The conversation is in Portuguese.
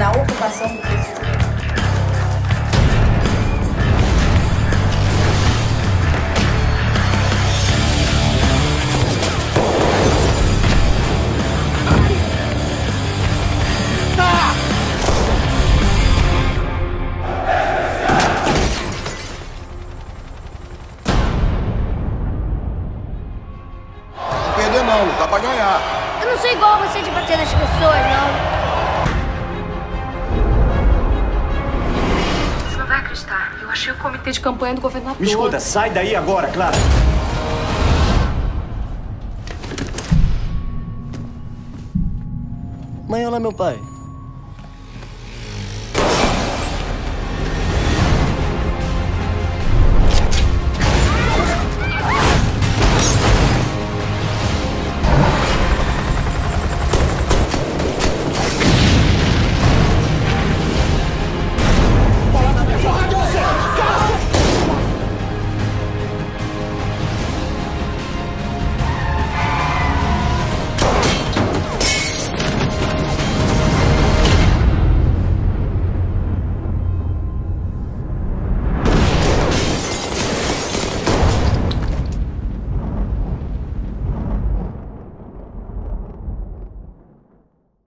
na ocupação do presidente. Perder não, lutar pra ganhar. Eu não sou igual a você de bater nas pessoas, não. Você não vai acreditar. Eu achei o comitê de campanha do governador. Me escuta, sai daí agora, Clara. Mãe, olha meu pai.